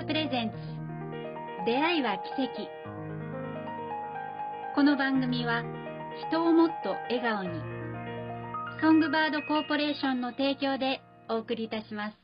プレゼンツ出会いは奇跡。この番組は人をもっと笑顔に、ソングバードコーポレーションの提供でお送りいたします。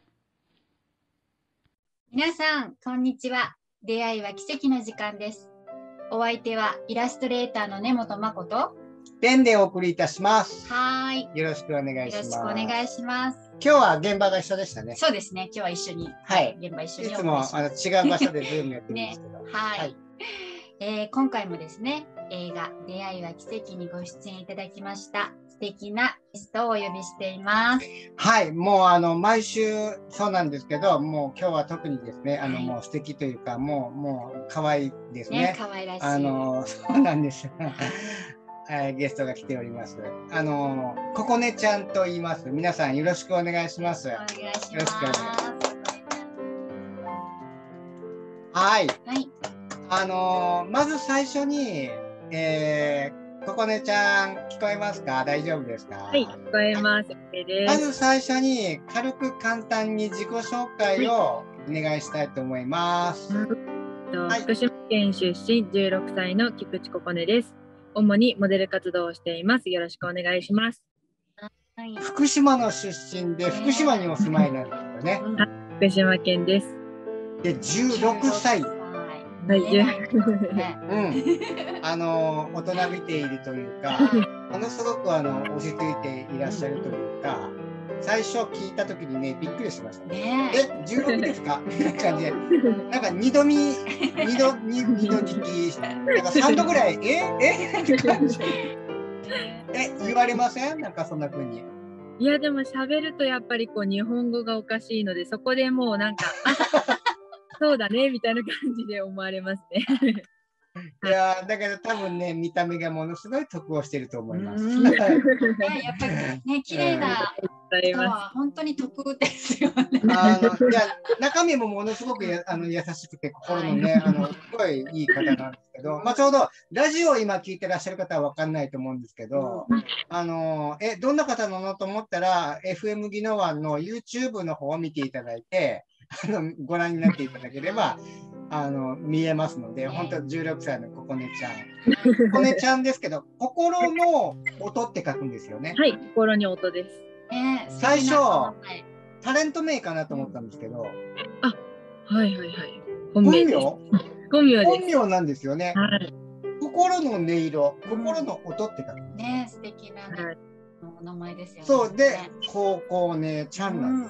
皆さんこんにちは。出会いは奇跡の時間です。お相手はイラストレーターの根本誠とペンでお送りいたします。 はい、 よろしくお願いします。 よろしくお願いします。 今日は現場が一緒でしたね。 そうですね。今日は一緒に、 はい、 現場一緒にいつも違う場所でズームやってるんですけど、 ね、はい、今回もですね、映画出会いは奇跡にご出演いただきました素敵なゲストをお呼びしています。 はい、もう毎週そうなんですけど、もう今日は特にですね、もう素敵というか、もう可愛いですね。 可愛らしい。 そうなんですよ。ゲストが来ております。ここねちゃんと言います。皆さんよろしくお願いします。 お願いします。 よろしくお願いします。はい。はい。まず最初に、ここねちゃん聞こえますか？大丈夫ですか？ はい、聞こえます。 まず最初に軽く簡単に自己紹介をお願いしたいと思います。 はい、福島県出身16歳の菊池ここねです。主にモデル活動をしています。よろしくお願いします。 はい、 福島の出身で福島にお住まいなんですよね。 福島県です。 で、16歳。 はい、 大人びているというか、ものすごく落ち着いていらっしゃるというか、最初聞いた時にね、びっくりしましたね。16ですかみたいな感じで、なんか二度聞き、なんか3度ぐらい、って感じ。言われません？なんかそんな風に。 いや、でも喋るとやっぱりこう日本語がおかしいので、そこでもうなんか、そうだねみたいな感じで思われますね。 いやだけど多分ね、見た目がものすごい得をしていると思います。 やっぱりね、綺麗な人は本当に得ですよね。 いや中身もものすごく優しくて心のね、すごいいい方なんですけど、ちょうどラジオを今聞いてらっしゃる方は分かんないと思うんですけど、どんな方なのと思ったら FM 宜野湾の YouTube の方を見ていただいてご覧になっていただければ見えますので、本当16歳のここねちゃん。ここねちゃんですけど、心の音って書くんですよね。 はい、心に音です。 最初、タレント名かなと思ったんですけど。 はい。 本名なんですよね。心の音色、心の音って書く。 ね、素敵なお名前ですよね。 そうで、ここねちゃんなんです。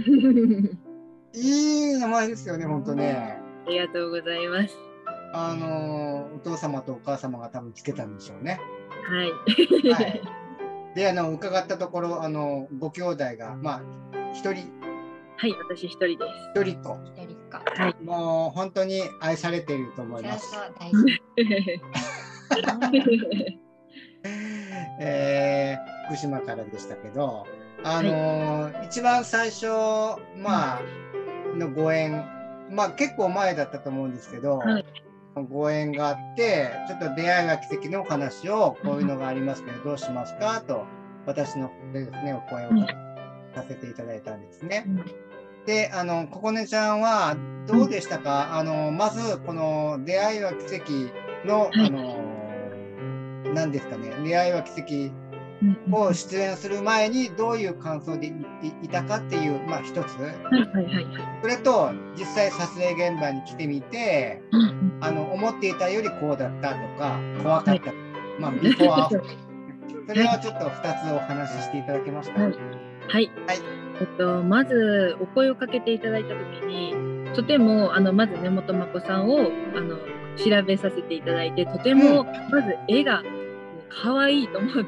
いい名前ですよね、本当ね。 ありがとうございます。 お父様とお母様が多分つけたんでしょうね。 はい。 で、伺ったところ、ご兄弟が、一人。 はい、私一人です。 一人っ子。 はい。 もう本当に愛されていると思います。 大事。 福島からでしたけど、一番最初、のご縁、結構前だったと思うんですけど、ご縁があって、ちょっと出会いは奇跡のお話を、こういうのがありますけど、どうしますかと、私のですね、お声をさせていただいたんですね。で、ここねちゃんはどうでしたか？まず、この出会いは奇跡の、何ですかね、出会いは奇跡を出演する前にどういう感想でいたかっていう一つ、それと実際撮影現場に来てみて、思っていたよりこうだったとか怖かった、ビフォーアフター、それはちょっと2つお話ししていただけますか？ はい。まずお声をかけていただいたときに、とてもまず根本真子さんを調べさせていただいて、とてもまず絵が可愛いと思って、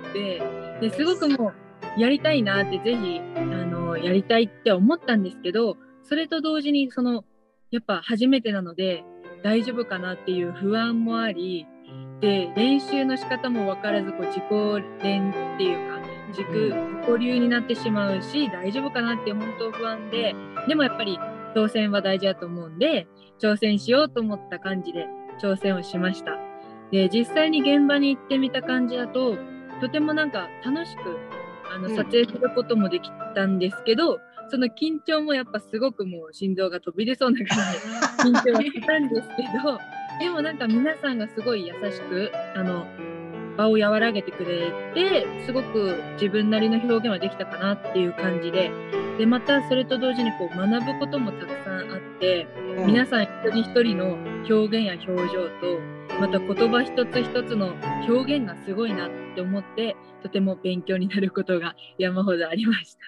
ですごくもうやりたいなって、ぜひやりたいって思ったんですけど、それと同時にやっぱ初めてなので大丈夫かなっていう不安もあり、で練習の仕方も分からず自己練っていうか自己流になってしまうし、大丈夫かなって本当不安で、でもやっぱり挑戦は大事だと思うんで挑戦しようと思った感じで挑戦をしました。で実際に現場に行ってみた感じだと、とてもなんか楽しく撮影することもできたんですけど、 その緊張もやっぱすごくもう心臓が飛び出そうなぐらい緊張はしたんですけど、でもなんか皆さんがすごい優しく場を和らげてくれて、すごく自分なりの表現はできたかなっていう感じで、でまたそれと同時にこう学ぶこともたくさんあって、皆さん一人一人の表現や表情と、また言葉一つ一つの表現がすごいなって思って、とても勉強になることが山ほどありました。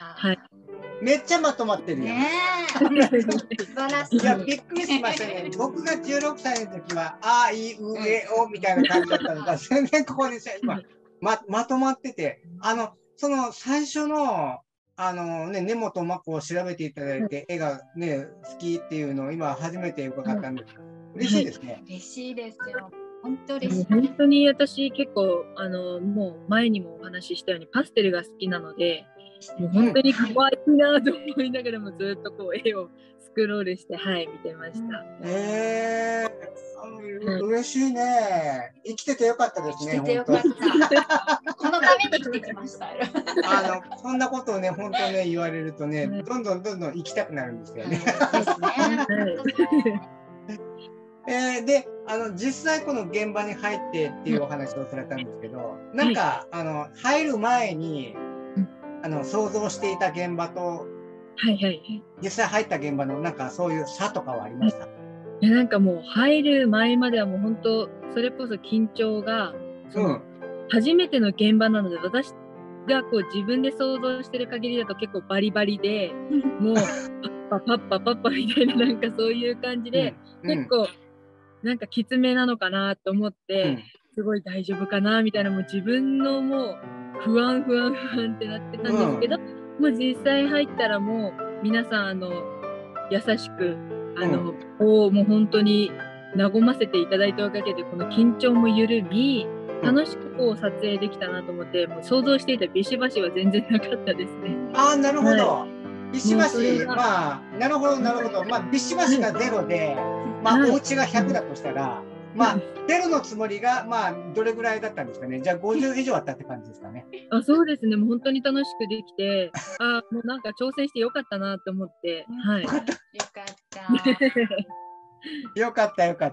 はい。 めっちゃまとまってるよね。 素晴らしい。 いや、びっくりしましたね。僕が16歳の時は、あいうえおみたいな感じだったのが、全然ここで今まとまってて、その最初の、根本真子を調べていただいて、絵がね、好きっていうのを今初めて伺ったんです。嬉しいですね。 嬉しいですよ。本当嬉しい。 本当に私結構もう前にもお話ししたようにパステルが好きなので、もう本当に可愛いなと思いながらもずっとこう絵をスクロールして、はい、見てました。 嬉しいね。生きててよかったですね。 生きててよかった。このために生きてきました。 そんなことをね、本当ね、言われるとね、どんどん生きたくなるんですよね。で、実際この現場に入ってっていうお話をされたんですけど、なんか、入る前に、想像していた現場と、実際入った現場のなんかそういう差とかはありました？ なんかもう入る前まではもう本当それこそ緊張が初めての現場なので、私がこう自分で想像してる限りだと結構バリバリで、もうパッパみたいな、なんかそういう感じで、結構なんかきつめなのかなと思って、すごい大丈夫かなみたいな、もう自分のもう不安ってなってたんですけど、もう実際入ったらもう皆さん優しくもう本当に和ませていただいたおかげで、この緊張も緩み、楽しくこう撮影できたなと思って、もう想像していたビシバシは全然なかったですね。 なるほど。ビシバシ、まあ、なるほど。まあ、ビシバシが0で、まあ、お家が100だとしたら、まあ、0のつもりが、まあ、どれぐらいだったんですかね。じゃあ、50以上あったって感じですかね。 そうですね。もう本当に楽しくできて、もうなんか挑戦してよかったなと思って、はい。 よかった。 よかった。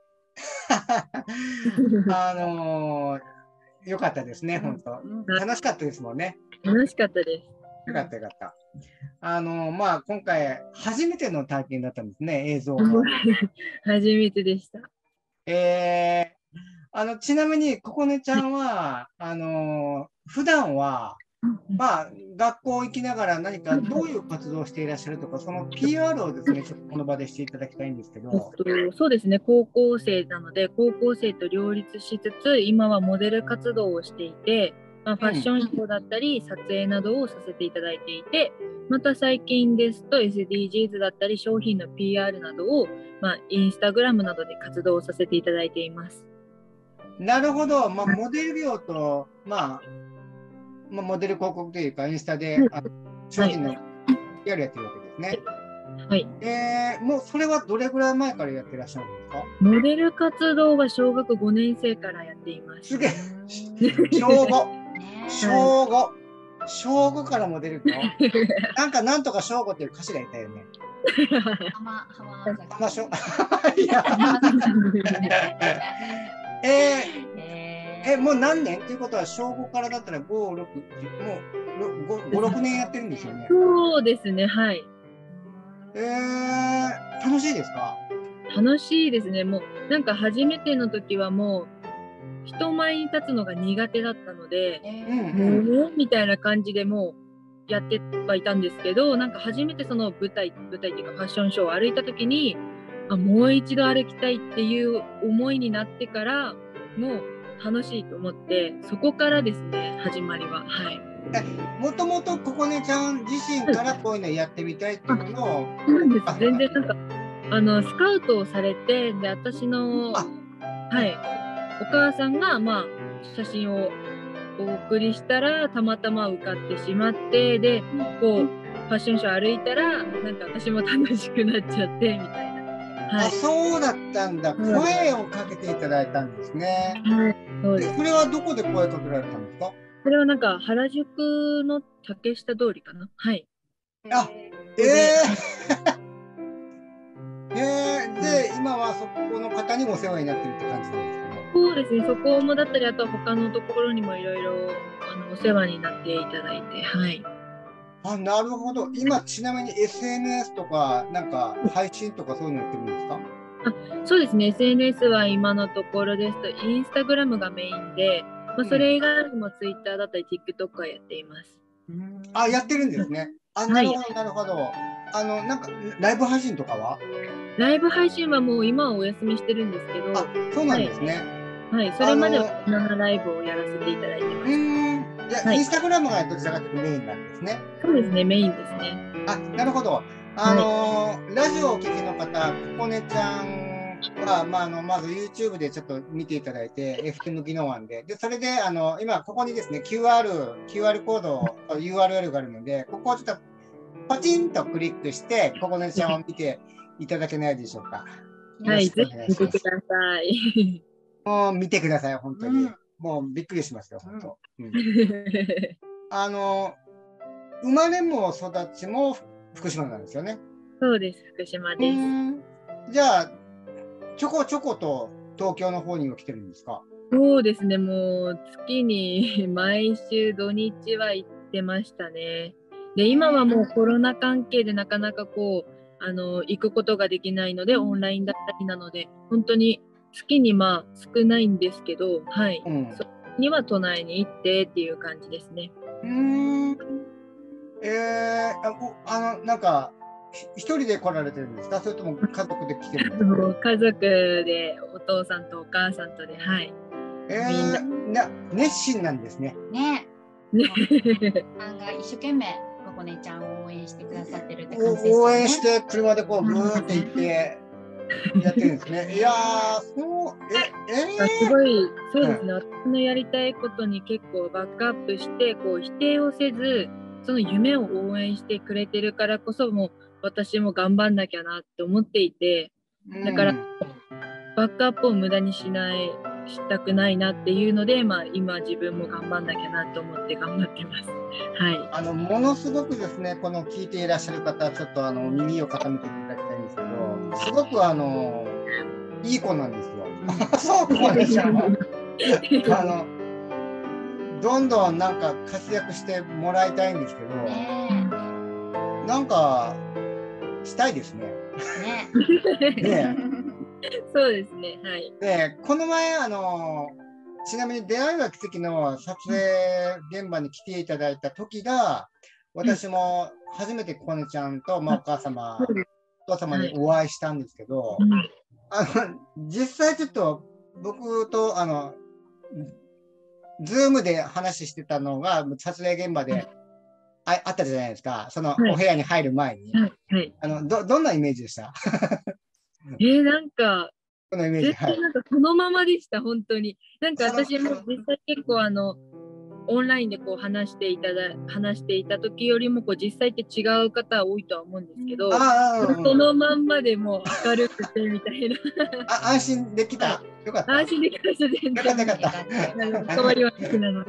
よかったですね、本当。楽しかったですもんね。 楽しかったです。 よかった。まあ、今回、初めての体験だったんですね、映像の。 初めてでした。 ちなみに、ここねちゃんは、普段は、まあ、学校行きながら何かどういう活動をしていらっしゃるとか、その PR をですね、ちょっとこの場でしていただきたいんですけど。 そうですね、高校生なので、高校生と両立しつつ、今はモデル活動をしていて、ファッションショーだったり、撮影などをさせていただいていて、また最近ですと SDGs だったり、商品の PR などを、インスタグラムなどで活動をさせていただいています。 なるほど、モデル業と、モデル広告というか、インスタで商品の PR やってるわけですね。 はい。 もうそれはどれぐらい前からやってらっしゃるんですか？ モデル活動は小学5年生からやっています。 すげえ。小5からモデル業なんとか小5っていう歌詞がいたよね。もう何年っていうことは、小5からだったら5、6、もう5、6年やってるんですよね。 そうですね、はい。 楽しいですか？ 楽しいですね。もうなんか初めての時はもう人前に立つのが苦手だったので、みたいな感じでもうやってはいたんですけど、なんか初めてその舞台っていうかファッションショーを歩いた時に、もう一度歩きたいっていう思いになってから、もう楽しいと思って、そこからですね、始まりは。はい。 もともとここねちゃん自身からこういうのやってみたいっていうのを、 全然なんかスカウトをされて、で私のお母さんが写真をお送りしたらたまたま受かってしまって、でこうファッションショー歩いたらなんか私も楽しくなっちゃってみたいな。 そうだったんだ。声をかけていただいたんですね。 そうです。 それはどこで声かけられたんですか？ それはなんか原宿の竹下通りかな。はい。 あ、で、今はそこの方にお世話になってるって感じなんですかね。 そうですね、そこもだったり、あとは他のところにもいろいろお世話になっていただいて、はい。 あ、なるほど。今、ちなみに SNS とか、なんか配信とかそういうのやってるんですか？ そうですね、SNS は今のところですと、インスタグラムがメインで、それ以外にも Twitter だったり TikTok はやっています。 あ、やってるんですね。あ、なるほど、なるほど。なんか、ライブ配信とかは？ ライブ配信はもう今はお休みしてるんですけど、 あ、そうなんですね。 はい、それまでは生ライブをやらせていただいてました。じゃあ、インスタグラムがどちらかというとメインなんですね。 そうですね、メインですね。 あ、なるほど。ラジオをお聞きの方、ここねちゃんは、まず YouTube でちょっと見ていただいて、FM 技能案で、それで、今、ここにですね、QR コード、URL があるので、ここをちょっとパチンとクリックして、ここねちゃんを見ていただけないでしょうか。 はい、ぜひ見てください。 もう見てください、本当に。もうびっくりしますよ、本当。生まれも育ちも福島なんですよね。 そうです、福島です。 じゃあ、ちょこちょこと東京の方には来てるんですか？ そうですね、もう月に毎週土日は行ってましたね。で、今はもうコロナ関係でなかなか行くことができないので、オンラインだったりなので、本当に月に少ないんですけど、はい。そこには都内に行ってっていう感じですね。 なんか、一人で来られてるんですか？それとも家族で来てるんですか？ 家族で、お父さんとお母さんとで、はい。 熱心なんですね。 ね。案外一生懸命ここねちゃんを応援してくださってるって感じですね。 応援して車でこうブーって行ってやってるんですね。いやー、 すごい、そうですね。私のやりたいことに結構バックアップして、否定をせず、その夢を応援してくれてるからこそ、もう私も頑張んなきゃなって思っていて、だからバックアップを無駄にしたくないなっていうので、今自分も頑張んなきゃなと思って頑張ってます。はい。 ものすごくですね、この聞いていらっしゃる方、ちょっと耳を傾けていただきたいんですけど、すごくいい子なんですよ。そう、ここねちゃんは。どんどんなんか活躍してもらいたいんですけど、なんかしたいですね。 ね。そうですね。はい。 で、この前ちなみに出会いは奇跡の撮影現場に来ていただいた時が、私も初めてここねちゃんと、お父様にお会いしたんですけど、実際ちょっと僕とズームで話してたのが撮影現場であったじゃないですか、そのお部屋に入る前に。どんなイメージでした？ なんか、 このイメージ、 なんかそのままでした、本当に。なんか私も実際結構オンラインで話していた時よりも実際って違う方多いとは思うんですけど、そのまんまでもう明るくてみたいな。 安心できた？よかった。 安心できました、全然。 よかった。 変わりはなくなので。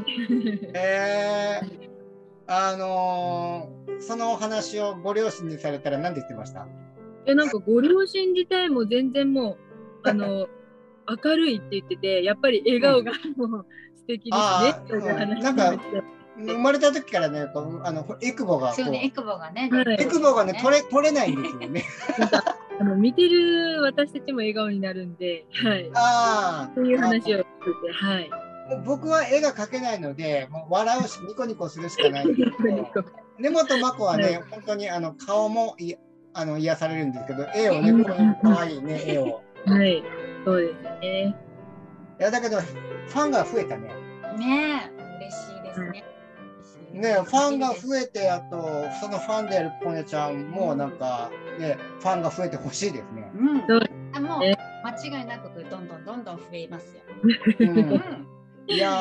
そのお話をご両親にされたら何て言ってました？ なんかご両親自体も全然もう明るいって言ってて、やっぱり笑顔がもう素敵ですね。 なんか生まれた時からね、エクボがエクボがね取れないんですよね。 見てる私たちも笑顔になるんで、はい。そういう話をしてて、はい。 僕は絵が描けないので、もう笑うしニコニコするしかないんですけど、根本真子はね、本当に顔も癒されるんですけど、絵をね、こういう可愛いね、絵を。 はい、そうですね。 いや、だけど、ファンが増えたね。 ねえ、嬉しいですね。 ね、ファンが増えて、あと、そのファンであるここねちゃんも、なんか、ね、ファンが増えてほしいですね。 もう、間違いなく、どんどん増えますよ。 いや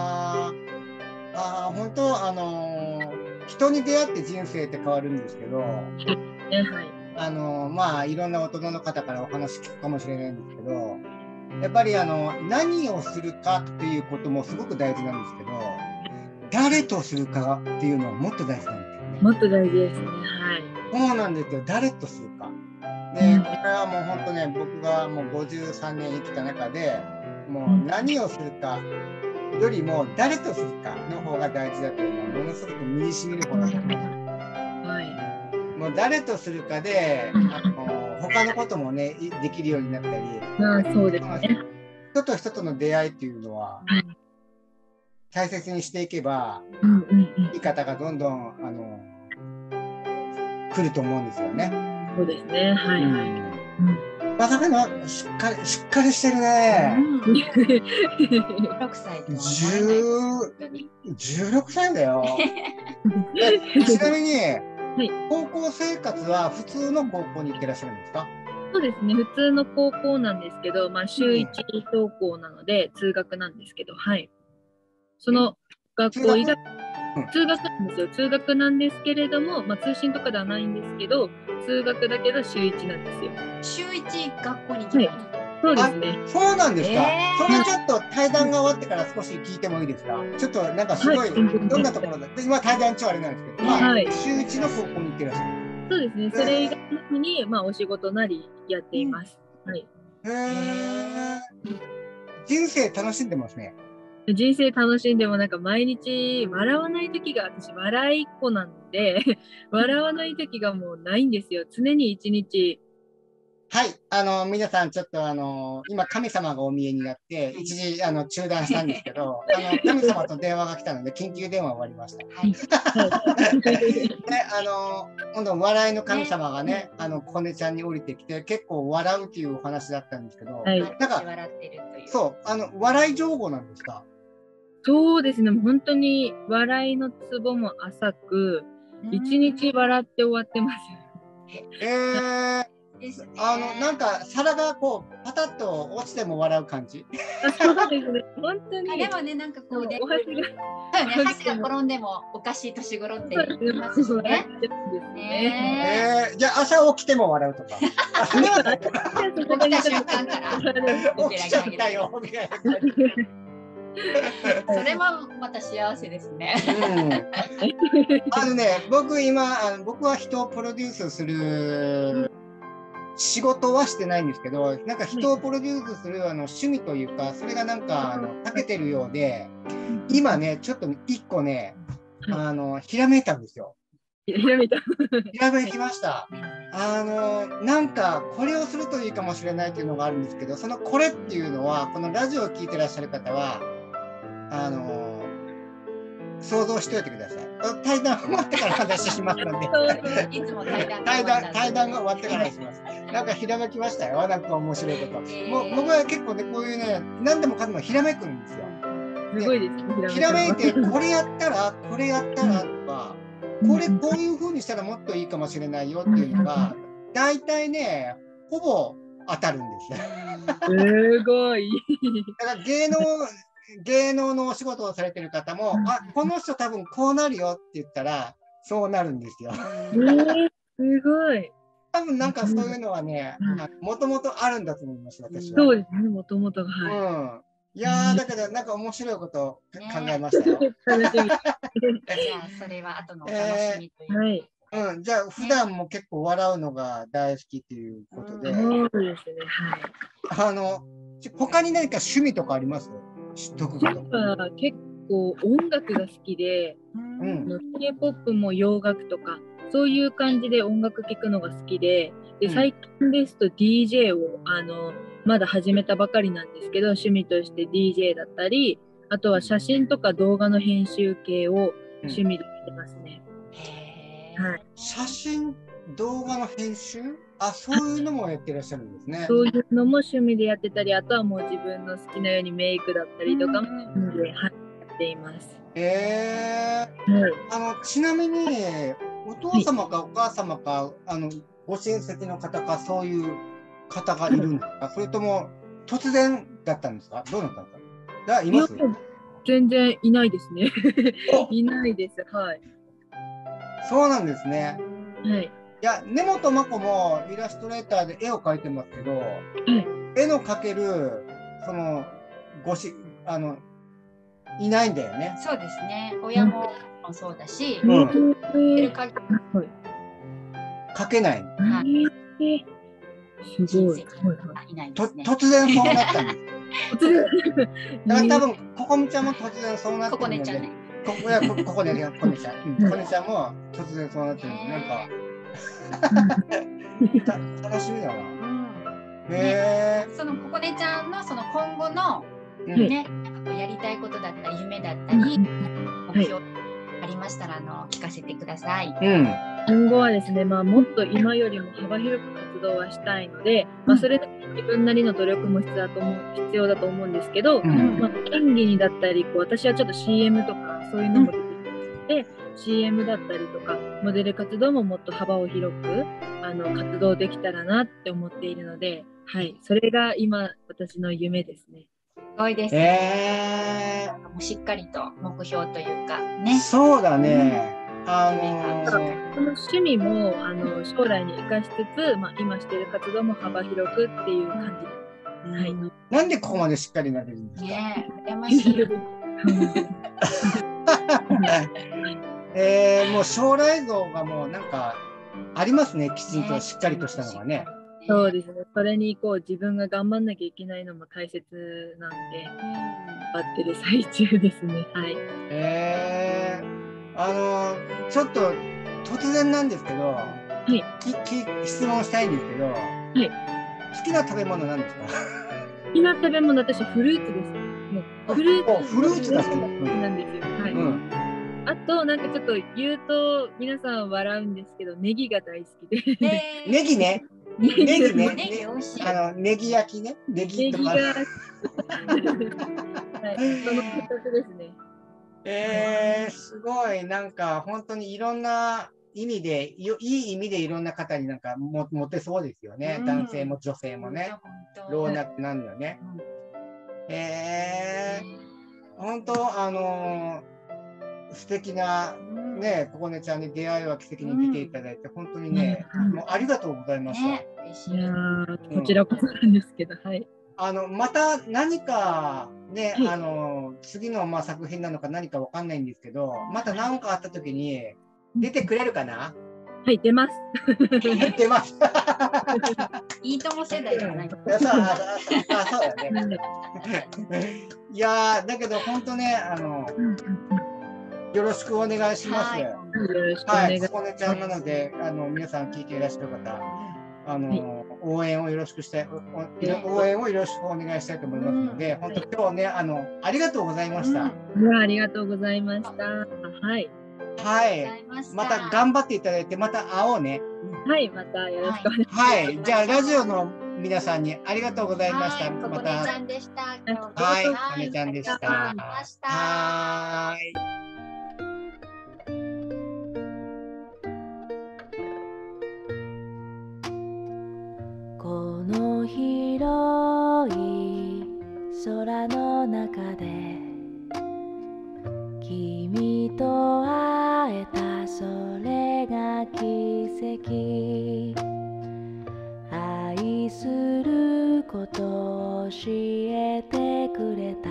ー、本当、人に出会って人生って変わるんですけど、いろんな大人の方からお話聞くかもしれないんですけど、やっぱり何をするかっていうこともすごく大事なんですけど、誰とするかっていうのはもっと大事なんですよね。 もっと大事ですね。はい。 そうなんですよ。誰とするか。で、これはもう本当ね、僕がもう53年生きた中で、もう何をするかよりも誰とするかの方が大事だというのはものすごく身に染みることなんです。 はもう誰とするかで、他のこともね、できるようになったり、 そうですね。 人と人との出会いっていうのは、 はい、 大切にしていけば、いい方がどんどん来ると思うんですよね。 そうですね。はい。 まさかのしっかりしてるね。 16歳とは思えないです。 16歳だよ。ちなみに、高校生活は普通の高校に行ってらっしゃるんですか？ そうですね。普通の高校なんですけど、週1登校なので、通学なんですけど、はい。その学校以外、通学なんですよ。通学なんですけれども、通信とかではないんですけど、通学だけど週1なんですよ。 週1学校に行きます。 そうですね。 そうなんですか。それちょっと対談が終わってから少し聞いてもいいですか？ちょっとなんかすごい、どんなところだって、今対談中あれなんですけど、週1の高校に行ってらっしゃる。 そうですね。それ以外の日に、お仕事なりやっています。はい。 人生楽しんでますね。 人生楽しんでもなんか毎日笑わない時が、私笑いっ子なんで笑わない時がもうないんですよ。常に一日。 はい、皆さんちょっと今神様がお見えになって一時中断したんですけど神様と電話が来たので緊急電話終わりました。今度笑いの神様がねこねちゃんに降りてきて結構笑うっていうお話だったんですけど、なんかそう笑い情報なんですか？ そうですね。本当に笑いのツボも浅く一日笑って終わってます。 なんか皿がこうパタッと落ちても笑う感じ。 そうですね。本当に。 でもね、なんかこうね、 お箸が転んでもおかしい年頃って言いますしね。 じゃあ朝起きても笑うとか。起きた瞬間から起きちゃったよみたいな感じ。 それもまた幸せですね。 僕は人をプロデュースする仕事はしてないんですけど、なんか人をプロデュースする趣味というか、それがなんか長けてるようで、今ね、ちょっと一個ね、ひらめいたんですよ。ひらめきました。なんかこれをするといいかもしれないというのがあるんですけど、そのこれっていうのは、このラジオを聞いてらっしゃる方は、想像しておいてください。対談終わってから話しますので。 いつも対談が終わってからします。なんかひらめきましたよ。なんか面白いこと。僕は結構ね、こういうね、何でもかんでもひらめくんですよ。 すごいですね。 ひらめいて、これやったらとか、こういう風にしたらもっといいかもしれないよっていうのが、大体ね、ほぼ当たるんですよ。 すごい。 だから芸能のお仕事をされてる方も、この人多分こうなるよって言ったら、そうなるんですよ。 すごい。 多分なんかそういうのはね、もともとあるんだと思います、私は。 そうですね、もともとが。はい。 いやだけどなんか面白いことを考えましたよ。 じゃあそれは後のお楽しみという。 じゃあ普段も結構笑うのが大好きということで。 そうですね、はい。 他に何か趣味とかあります？ 結構音楽が好きで、K-POP も洋楽とかそういう感じで音楽聴くのが好きで、最近ですと DJ をまだ始めたばかりなんですけど、趣味として DJ だったり、あとは写真とか動画の編集系を趣味でやってますね。 写真動画の編集、そういうのもやってらっしゃるんですね。 そういうのも趣味でやってたり、あとはもう自分の好きなようにメイクだったりとかも趣味でやっています。 ちなみにお父様かお母様かご親戚の方かそういう方がいるんですか？それとも突然だったんですか？どうなったんですか？います？ 全然いないですね。いないです。はい。 そうなんですね。 はい。 いや、根本真子もイラストレーターで絵を描いてますけど、絵の描けるいないんだよね。 そうですね。親もろんそうだし、 うん、かけない。 すごい。 いないですね。 突然そうなったんです。だから多分ここみちゃんも突然そうなってるので、ここねちゃんも突然そうなってるので、なんか楽しみだな。 そのここねちゃんのその今後のね、やりたいことだったり夢だったり目標ありましたら聞かせてください。 今後はですね、もっと今よりも幅広く活動はしたいので、それで自分なりの努力も必要だと思うんですけど、演技にだったり私はちょっと CM とかそういうのも出てきて、CM だったりとかモデル活動ももっと幅を広く活動できたらなって思っているので、はい、それが今私の夢ですね。 すごいですね。しっかりと目標というかね。 そうだね。 この趣味も将来に生かしつつ、今している活動も幅広くっていう感じです。はい。 なんでここまでしっかりなれるんですか？ 羨ましい。 もう将来像がもうなんかありますね。きちんとしっかりとしたのがね。 そうですね。それに自分が頑張んなきゃいけないのも大切なんで、頑張ってる最中ですね。はい。 ちょっと突然なんですけど、質問したいんですけど、好きな食べ物なんですか？ 好きな食べ物、私フルーツです。もうフルーツが好きなんですよ。はい。あとなんかちょっと言うと皆さん笑うんですけど、ネギが大好きで。 ネギね。ネギね。ネギ焼きね。ネギとか。はい、 その形ですね。 すごいなんか本当にいろんな意味でいい意味でいろんな方になんかモテそうですよね。男性も女性もね。老若男女ね。本当素敵なね、ここねちゃんに出会いは奇跡に来ていただいて、本当にね、もうありがとうございました。 こちらこそなんですけど、はい。 また何かね、次の作品なのか何かわかんないんですけど、また何かあった時に出てくれるかな？ はい、出ます。 出ます。 いいとも世代じゃない。 そうだね。いやだけど本当ね、よろしくお願いします。 よろしくお願いします。 ここねちゃんなので、皆さん聞いていらっしゃる方、応援をよろしくお願いしたいと思いますので、本当今日ね、ありがとうございました。 ありがとうございました。はい。 はい。また頑張っていただいて、また会おうね。 はい、またよろしくお願いします。 はい、じゃあラジオの皆さんにありがとうございました。 ここねちゃんでした。 はい、ここねちゃんでした。はい。 この広い空の中で君と会えた、それが奇跡。愛することを教えてくれた。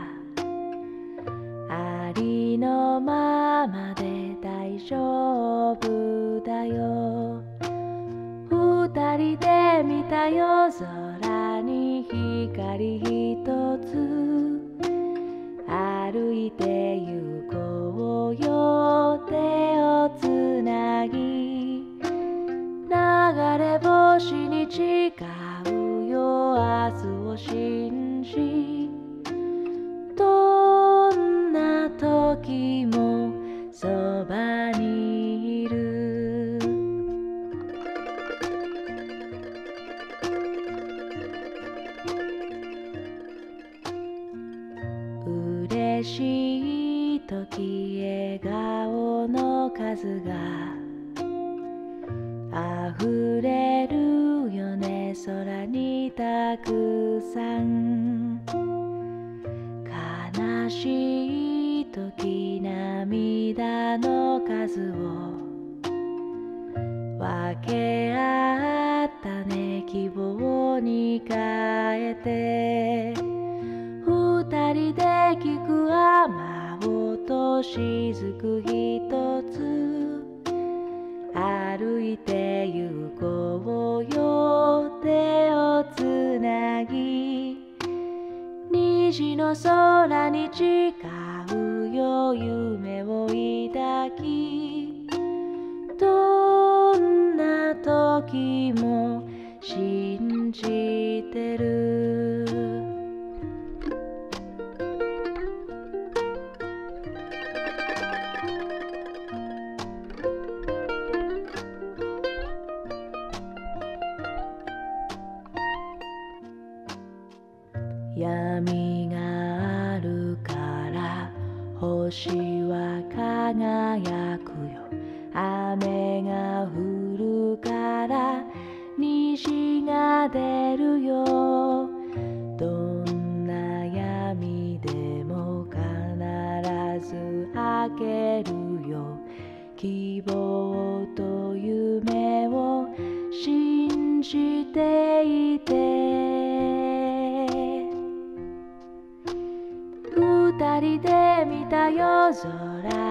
ありのままで大丈夫だよ。二人で見た夜空に光一つ。歩いて行こうよ、手をつなぎ。流れ星に誓うよ、明日を信じ。どんな時もそばにいる。嬉しい時、笑顔の数が溢れるよね、空にたくさん。悲しい時、涙の数を分け合ったね、希望に変えて。二人で聞く雨青と雫一つ歩いて行こうよ手をつなぎ虹の空に誓うよ夢を抱きどんな時も信じてる闇があるから星は輝くよ雨が降るから虹が出るよどんな闇でも必ず明けるよ希望と夢を信じていて二人で見た夜空